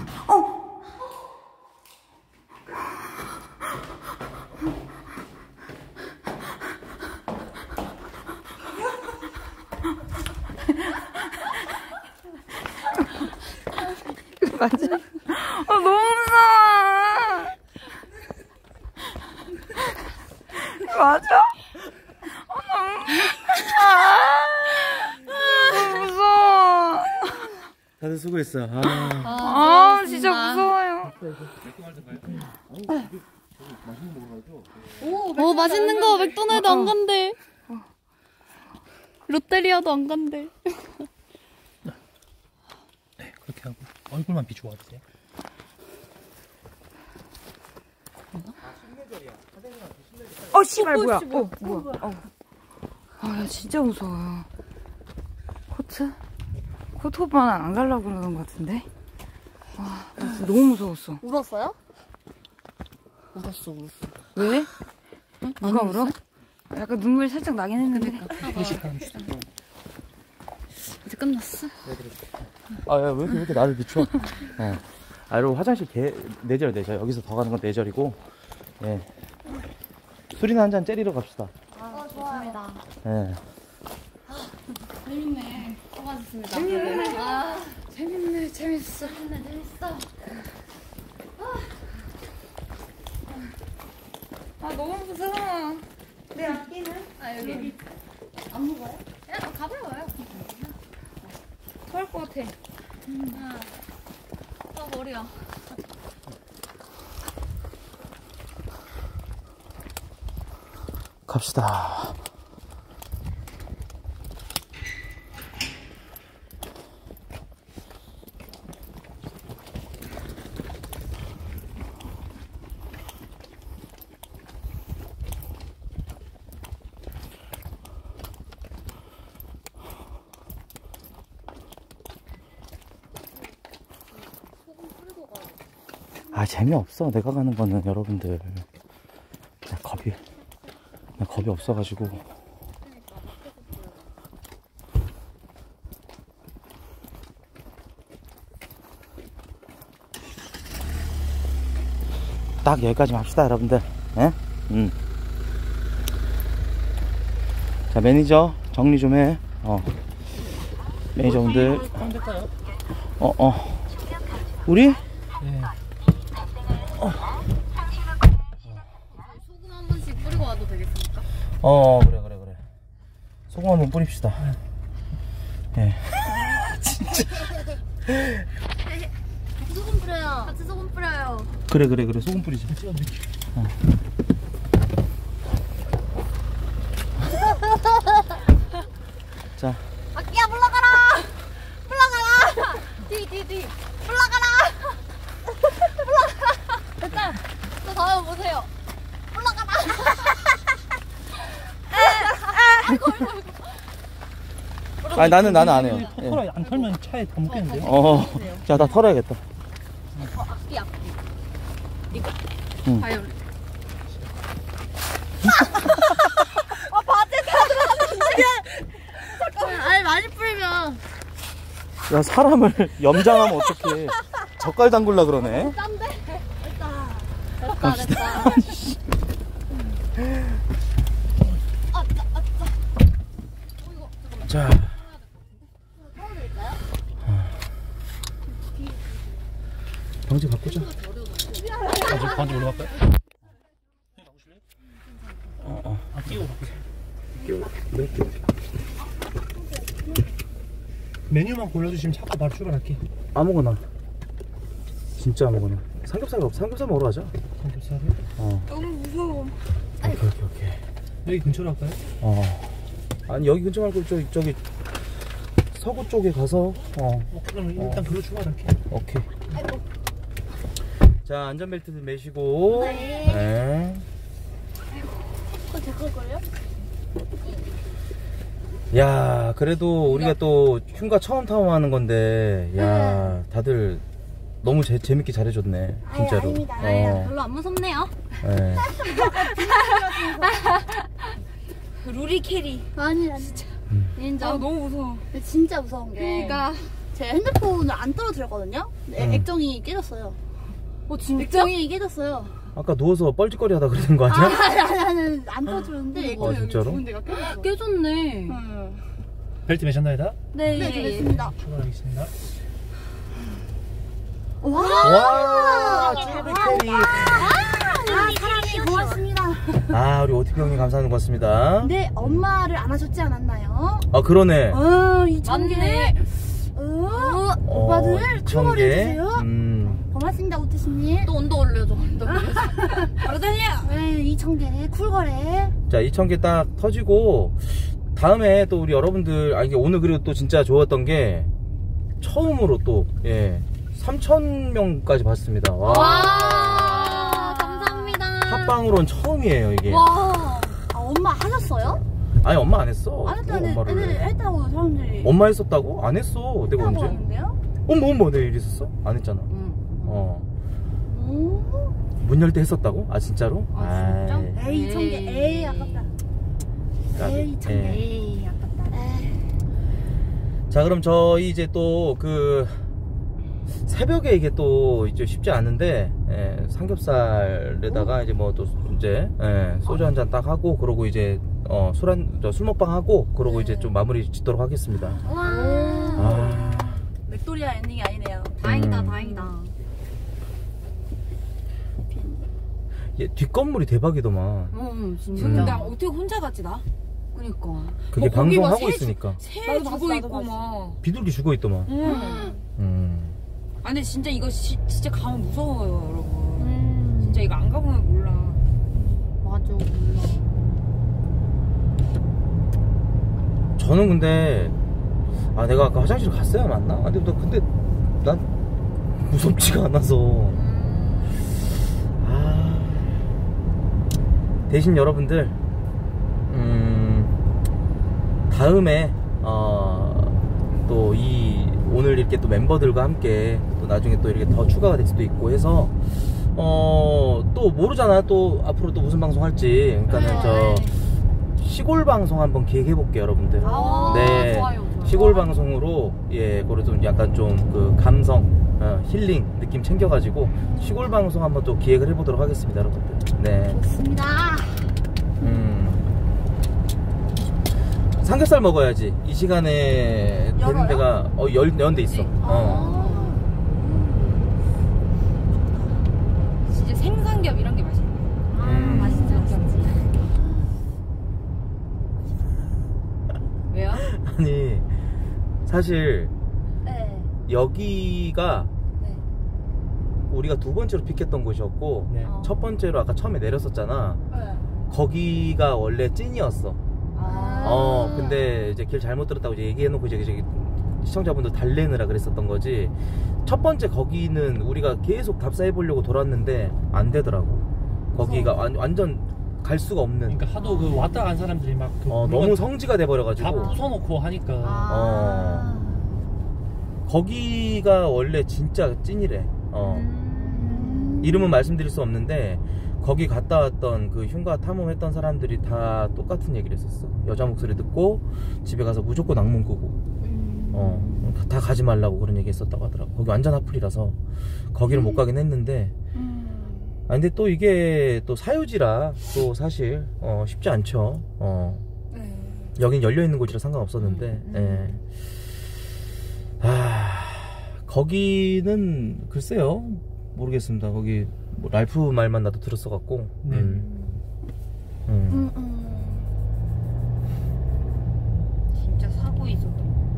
맞아. 너무 무서워. 맞아? 너무 무서워.
다들 수고했어.
진짜 무서워요.
오, 맛있는 거 맥도날드 안 간대. 롯데리아도 안 간대.
네, 그렇게 하고 얼굴만 비추고 와주세요.
씨발, 뭐야. 뭐야. 나 진짜 무서워요. 코트 오빠는 안 가려고 그러는 것 같은데? 나 진짜 너무 무서웠어.
울었어요? 울었어.
왜? 누가 울어? 약간 눈물이 살짝 나긴 했는데.
이제 끝났어?
왜 이렇게 나를 비춰? 그리고 화장실 내절. 여기서 더 가는 건 내절이고. 예. 술이나 한잔 때리러 갑시다.
좋아요.
예.
재밌네. 수고하셨습니다.
재밌어. 너무 무서워. 내 앞뒤는?
여기. 안 먹어요? 가봐요.
토할 것 같아.
머리야.
갑시다. 재미없어. 내가 가는 거는 여러분들. 그냥 겁이 없어가지고. 딱 여기까지만 합시다, 여러분들. 예? 자, 매니저 정리 좀 해. 매니저분들. 우리?
네.
소금 한 번씩 뿌리고 와도 되겠습니까?
그래. 소금 한번 뿌립시다. 예.
같이 소금 뿌려요. 같이 소금 뿌려요.
그래. 소금 뿌리자. 자.
악기야 물러가라. 뒤. 물러가라. 됐다. 저 다음 보세요. 물러가라.
아니 나는 안 해요. 예.
털어 안 털면 차에 다 묻겠는데요?
자, 나 털어야겠다.
악기. 이거.
응.
바이올린. 바지에 다 들어갔는데. 잠깐만. 아니 많이 뿌리면.
야, 사람을 염장하면 어떡해. 젓갈 담글라 그러네.
짠데. 됐다.
자. 방지 바꾸자.
방지 올라갈까요? 끼워
몇 개?
메뉴만 골라주시면 자꾸 바로 출발할게.
아무거나. 진짜 아무거나. 삼겹살 먹으러 가자.
삼겹살을?
너무 무서워.
오케이.
여기 근처로 할까요?
아니 여기 근처 말고 저기 서구 쪽에 가서
그럼 일단 글로 출발할게.
오케이. 자, 안전벨트 매시고. 네.
제 걸요?
야, 그래도 우리가 또 흉가 처음 탐험하는 건데, 야, 다들 너무 재밌게 잘해줬네, 진짜로.
별로 안 무섭네요.
네.
루리 캐리.
아니 진짜.
인정.
너무 무서워.
진짜 무서운 게.
그러니까.
제 핸드폰을 안 떨어뜨렸거든요. 액정이 깨졌어요.
진짜?
액정이 깨졌어요.
아까 누워서 뻘짓거리 하다 그러는 거 아니야?
아니 안 떨어뜨렸는데.
진짜로?
깨졌네.
벨트 매셨나요 다?
네.
네, 됐습니다.
출발하겠습니다.
와, 쭈루리 캐리.
사랑해 고맙습니다.
아, 우리 오티피 형님 감사하는 것 같습니다.
네, 엄마를 안아줬지 않았나요?
아, 그러네.
2,000개. 오빠들
2,000개.
출발해주세요. 고맙습니다, 오태신님.
또 온도 올려줘.
바로 달려. 네, 2,000개 쿨거래.
자, 2,000개 딱 터지고, 다음에 또 우리 여러분들, 이게 오늘 그리고 또 진짜 좋았던 게, 처음으로 또, 3,000명까지 봤습니다. 와.
감사합니다.
팟빵으로는 처음이에요, 이게.
와. 엄마 하셨어요?
아니, 엄마 안 했어.
안 했다는데
엄마를
애들
해.
했다고 사람들이.
엄마 했었다고? 안 했어. 내가 언제?
하는데요?
어머, 내가 이랬었어? 안 했잖아. 문 열 때 했었다고? 아, 진짜로?
진짜?
에이 2,000개. 에이 아깝다. 에이 2,000개.
에이, 아깝다.
자, 그럼 저희 이제 또 새벽에 이게 또 이제 쉽지 않은데, 삼겹살에다가 이제 뭐 또 이제, 소주 한 잔 딱 하고, 그러고 이제, 술 먹방 하고, 그러고 이제 좀 마무리 짓도록 하겠습니다. 아.
맥도리아 엔딩이 아니네요.
다행이다.
얘 뒷건물이 대박이더만.
진짜.
근데 어떻게 혼자 갔지 나?
그니까.
그게
거기 막
방송하고
새
있으니까.
새 죽어 있고 막.
비둘기 죽어 있더만.
아니 진짜 이거 진짜 가면 무서워요 여러분. 진짜 이거 안 가보면 몰라.
맞아, 몰라.
저는 근데, 내가 아까 화장실 갔어야 맞나? 근데 난 무섭지가 않아서. 대신 여러분들, 다음에, 또 오늘 이렇게 또 멤버들과 함께 또 나중에 또 이렇게 더 추가가 될 수도 있고 해서, 또 모르잖아. 또 앞으로 또 무슨 방송 할지. 그러니까는 시골 방송 한번 기획해볼게요, 여러분들. 네.
좋아요.
시골 방송으로, 그리고 좀 약간 좀 감성, 힐링 느낌 챙겨가지고 시골 방송 한번 또 기획을 해보도록 하겠습니다, 여러분들. 네.
좋습니다.
삼겹살 먹어야지. 이 시간에 되는
열어요?
데가 연데 있어.
진짜 생삼겹 이런 게 맛있네.
맛있죠.
왜요?
아니 사실
네.
여기가
네.
우리가 두 번째로 픽했던 곳이었고,
네.
첫 번째로 아까 처음에 내렸었잖아.
네.
거기가 원래 찐이었어. 근데 이제 길 잘못 들었다고 이제 얘기해놓고 이제 시청자분들 달래느라 그랬었던 거지. 첫 번째 거기는 우리가 계속 답사해보려고 돌았는데 안 되더라고. 거기가 완전 갈 수가 없는.
그러니까 하도 왔다 간 사람들이 막
너무 성지가 돼버려가지고.
다 부숴놓고 하니까.
거기가 원래 진짜 찐이래. 이름은 말씀드릴 수 없는데 거기 갔다 왔던 그 흉가 탐험했던 사람들이 다 똑같은 얘기를 했었어. 여자 목소리 듣고 집에 가서 무조건 악몽 꾸고 다 가지 말라고 그런 얘기 했었다고 하더라고. 거기 완전 핫플이라서 거기를 못 가긴 했는데, 근데 또 이게 또 사유지라 또 사실 쉽지 않죠. 여긴 열려있는 곳이라 상관없었는데 예. 거기는 글쎄요 모르겠습니다. 거기 뭐 랄프 말만 나도 들었어갖고
진짜 사고 있었던.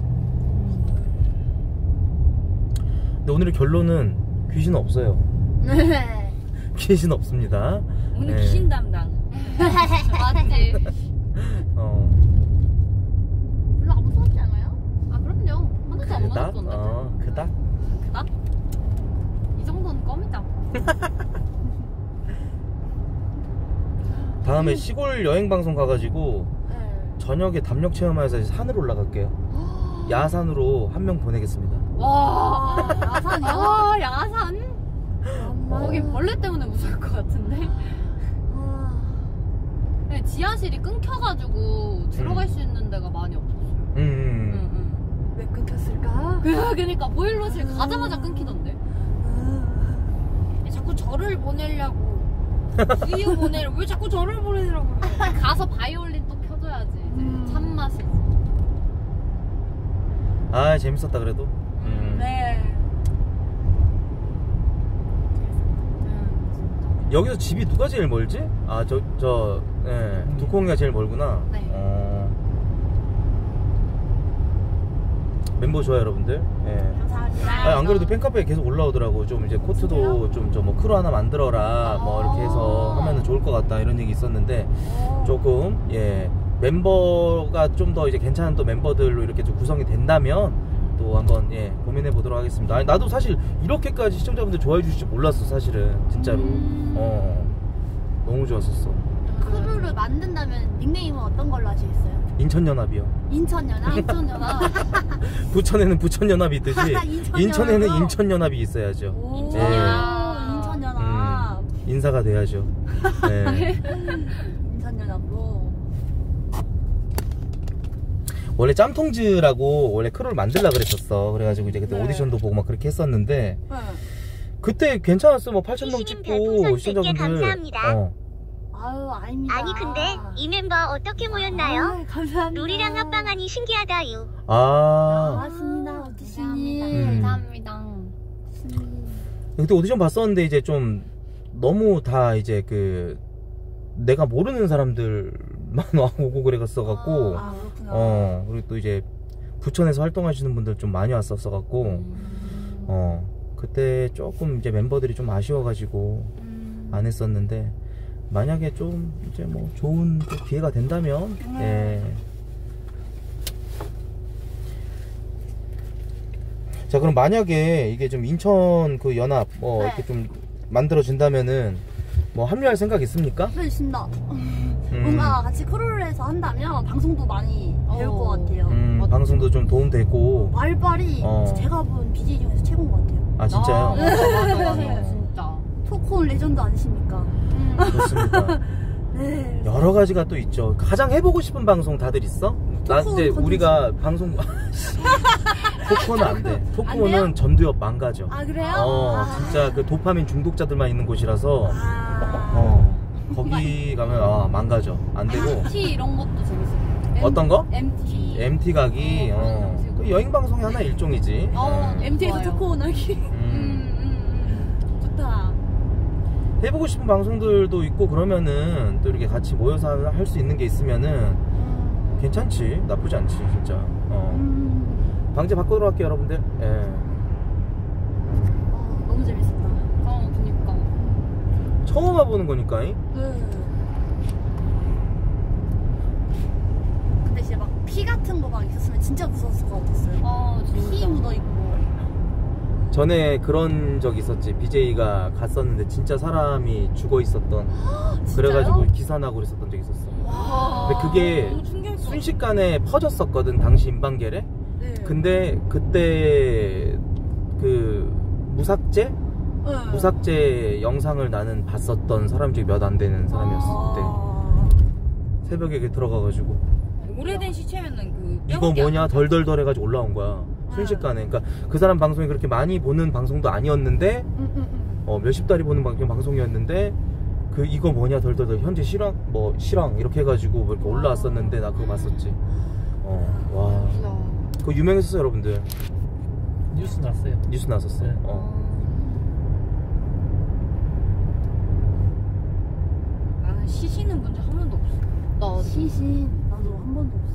근데 오늘의 결론은 귀신 없어요. 귀신 없습니다.
오늘
네.
귀신 담당.
맞지? 별로 안 무서웠지 않아요? 아 그럼요. 하나도 안
그닥?
무섭던데.
그닥?
그닥? 이 정도는 껌이다.
다음에 시골 여행 방송 가가지고
네.
저녁에 담력 체험하여서 산으로 올라갈게요. 야산으로 한 명 보내겠습니다.
와 야산이요? 와 야산? 거긴 벌레 때문에 무서울 것 같은데. 네, 지하실이 끊겨가지고 들어갈 수 있는 데가 많이 없었어요. 왜 끊겼을까? 그러니까 보일러실 가자마자 끊기던데.
자꾸 저를 보내려고.
위에 보내려. 왜 자꾸 저를 보내려고 그래?
가서 바이올린 또 켜줘야지. 이제 참맛이지.
아 재밌었다 그래도.
네.
여기서 집이 누가 제일 멀지? 아 예, 두콩이가 제일 멀구나.
네.
멤버 좋아요 여러분들. 예.
감사합니다.
아니, 안 그래도 팬카페에 계속 올라오더라고. 좀 이제 코트도 좀 뭐 크루 하나 만들어라 뭐 이렇게 해서 하면은 좋을 것 같다 이런 얘기 있었는데 조금 예 멤버가 좀 더 이제 괜찮은 또 멤버들로 이렇게 좀 구성이 된다면 또 한번 예 고민해 보도록 하겠습니다. 아니, 나도 사실 이렇게까지 시청자분들 좋아해 주실지 몰랐어 사실은 진짜로. 너무 좋았었어.
크루를 만든다면 닉네임은 어떤 걸로 하시겠어요?
인천연합이요.
인천연합?
인천연합.
부천에는 부천연합이 있듯이
인천연합으로?
인천에는 인천연합이 있어야죠.
인천연합.
인사가 돼야죠. 네.
인천연합으로.
원래 짬통즈라고 원래 크루를 만들려고 그랬었어. 그래가지고 이제 그때 오디션도 보고 막 그렇게 했었는데 그때 괜찮았어. 뭐 8,000명 찍고 시청자분들.
감사합니다. 아유 아닙니다.
아니 근데 이 멤버 어떻게 모였나요?
아유, 감사합니다.
룰이랑 합방하니 신기하다유.
반갑습니다. 오디션님.
감사합니다.
그때 오디션 봤었는데 이제 좀 너무 다 이제 그 내가 모르는 사람들만 오고 그랬었갖고
그렇구나.
그리고 또 이제 부천에서 활동하시는 분들 좀 많이 왔었어 갖고 그때 조금 이제 멤버들이 좀 아쉬워가지고 안 했었는데 만약에 좀 이제 뭐 좋은 또 기회가 된다면 예. 자 그럼 만약에 이게 좀 인천 그 연합 뭐 이렇게 좀 만들어진다면은 뭐 합류할 생각 있습니까?
네, 있습니다. 뭔가 같이 크루를 해서 한다면 방송도 많이 배울 것 같아요.
방송도 좀 도움되고
말빨이 제가 본 BJ 중에서 최고인 것 같아요.
아 진짜요?
맞아. 진짜.
토크온 레전드 아니십니까?
좋습니다.
네.
여러 가지가 또 있죠. 가장 해보고 싶은 방송 다들 있어? 나 이제
토크온
우리가 방송 토크는 안 돼. 토크는 전두엽 망가져.
아 그래요?
진짜 그 도파민 중독자들만 있는 곳이라서 거기 가면 망가져. 안 되고.
MT 이런 것도 재밌어요.
어떤 거?
MT.
MT 가기. 그 여행 방송의 하나 일종이지.
MT에서 토크온 하기. 좋다.
해보고 싶은 방송들도 있고 그러면은 또 이렇게 같이 모여서 할 수 있는 게 있으면은 괜찮지. 나쁘지 않지 진짜. 방제 바꾸도록 할게요 여러분들. 예.
너무 재밌었다.
그니까.
처음 와보는 거니까.
근데 진짜 막 피 같은 거 막 있었으면 진짜 무서웠을 것 같았어요. 피 묻어있고.
전에 그런 적 있었지. BJ가 갔었는데 진짜 사람이 죽어 있었던. 그래가지고 기사 나고 그랬었던 적 있었어. 근데 그게 순식간에 퍼졌었거든 당시 인방계래.
네.
근데 그때 그 무삭제 영상을 나는 봤었던 사람 중에 몇 안 되는 사람이었을 때. 새벽에 들어가가지고
오래된 시체면은 그
이거 뭐냐 덜덜덜 해가지고 올라온 거야. 순식간에. 그러니까 그 사람 방송이 그렇게 많이 보는 방송도 아니었는데 몇십 달이 보는 방송이었는데 그 이거 뭐냐 덜덜덜 현재 실황 뭐 실황 이렇게 해가지고 뭐 이렇게 올라왔었는데 나 그거 봤었지. 와 그거 유명했었어요 여러분들.
뉴스 났어요.
뉴스 났었어요.
네.
나는 시신은 본 적 한 번도 없어.
나
시신 나도 한 번도 없어.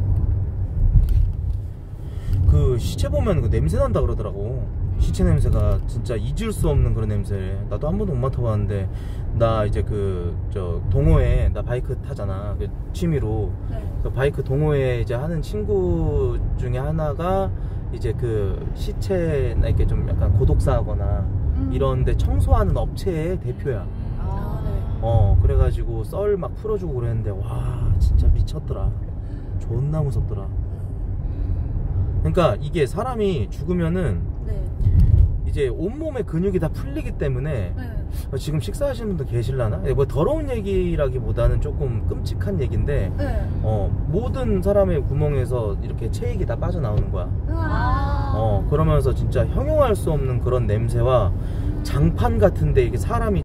그 시체 보면 그 냄새 난다 그러더라고. 시체 냄새가 진짜 잊을 수 없는 그런 냄새. 나도 한 번도 못 맡아봤는데 나 이제 그 저 동호회 나 바이크 타잖아. 그 취미로.
네.
그 바이크 동호회 이제 하는 친구 중에 하나가 이제 그 시체나 이렇게 좀 약간 고독사하거나 이런데 청소하는 업체의 대표야.
아, 네.
그래가지고 썰 막 풀어주고 그랬는데 와 진짜 미쳤더라. 존나 무섭더라. 그러니까 이게 사람이 죽으면은
네.
이제 온몸의 근육이 다 풀리기 때문에
네.
지금 식사하시는 분도 계실라나? 뭐 더러운 얘기라기보다는 조금 끔찍한 얘기인데
네.
모든 사람의 구멍에서 이렇게 체액이 다 빠져나오는 거야.
아.
그러면서 진짜 형용할 수 없는 그런 냄새와 장판 같은데 이게 사람이